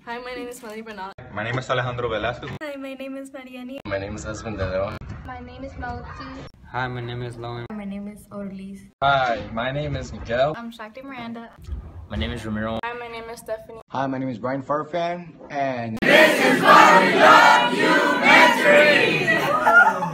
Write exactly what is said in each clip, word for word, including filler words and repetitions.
Hi, my name is Melly Bernal. My name is Alejandro Velasquez. Hi, my name is Mariani. My name is Aspira. My name is Melody. Hi, my name is Lowen. My name is Orlees. Hi, my name is Miguel. I'm Shakti Miranda. My name is Ramiro. Hi, my name is Stephanie. Hi, my name is Brian Farfan, and this is why we love you mentoring!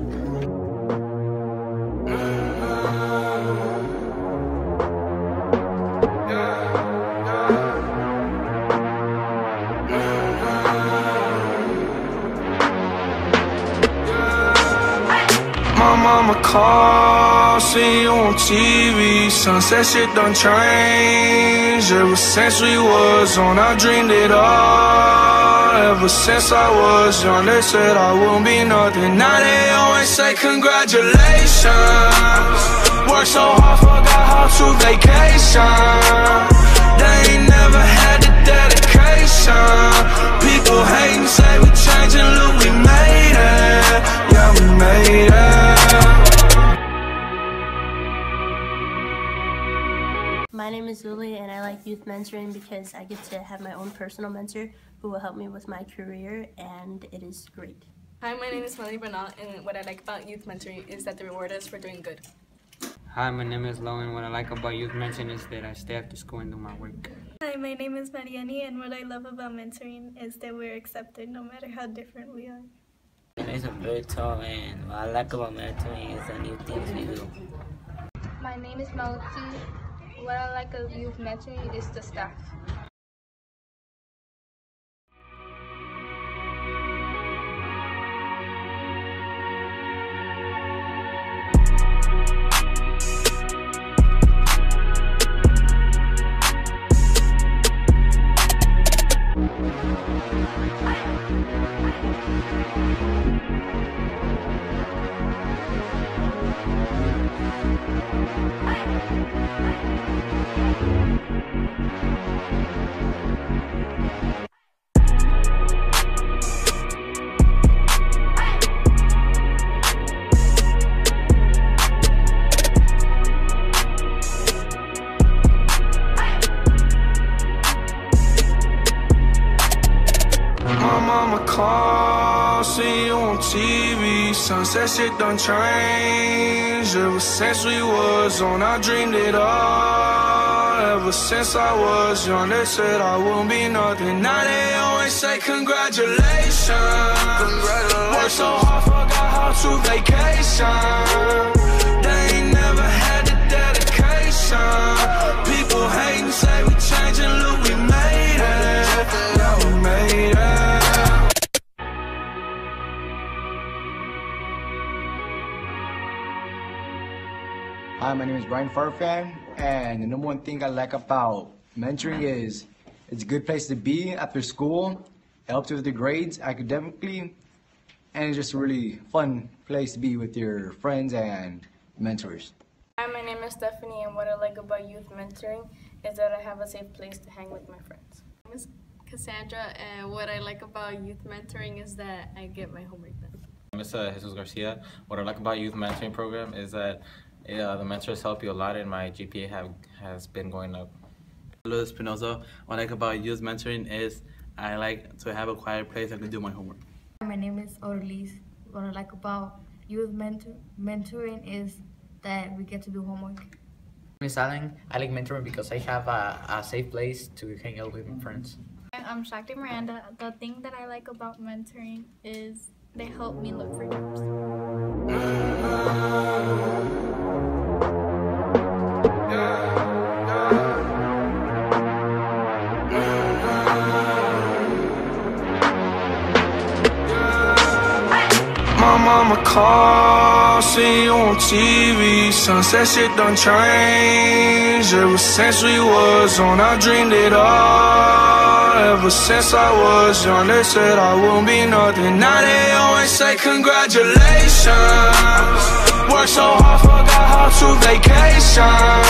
My mama call, see you on T V. Sunset shit done changed. Ever since we was on, I dreamed it all. Ever since I was young, they said I wouldn't be nothing. Now they always say congratulations. Worked so hard, forgot how to vacation. They ain't never had the dedication. People hate and say we changing, look, we made it. Yeah, we made it. My name is Lily and I like youth mentoring because I get to have my own personal mentor who will help me with my career, and it is great. Hi, my name is Melly Bernal, and what I like about youth mentoring is that they reward us for doing good. Hi, my name is Lowen. What I like about youth mentoring is that I stay after school and do my work. Hi, my name is Mariani, and what I love about mentoring is that we're accepted no matter how different we are. My name is Humberto, and what I like about mentoring is the new things we do. My name is Melody. What I like of youth mentoring is the staff. My mama call, see you on T V. Sunset shit done changed. Ever since we was on, I dreamed it all. Ever since I was young, they said I wouldn't be nothing. Now they always say congratulations. Congratulations. Worked so hard, forgot how to vacation. They ain't never had the dedication. People hate and say we changing, look, we made it. Yeah, we made it. hi, my name is Brian Farfan, and the number one thing I like about mentoring is it's a good place to be after school. It helps you with the grades academically, and it's just a really fun place to be with your friends and mentors. Hi, my name is Stephanie, and what I like about youth mentoring is that I have a safe place to hang with my friends. My name is Cassandra, and what I like about youth mentoring is that I get my homework done. My name is uh, Jesus Garcia. What I like about youth mentoring program is that uh, the mentors help you a lot, and my G P A have, has been going up. Hello, Espinoza. What I like about youth mentoring is I like to have a quiet place I can do my homework. My name is Orlees. What I like about youth mentor mentoring is that we get to do homework. My name is Alan. I like mentoring because I have a, a safe place to hang out with my friends. I'm Shakti Miranda. The thing that I like about mentoring is they help me look for jobs. My mama call, see you on T V. Sunset shit done changed. Ever since we was on, I dreamed it all. Ever since I was young, they said I wouldn't be nothing. Now they always say congratulations. Worked so hard, forgot how to vacation.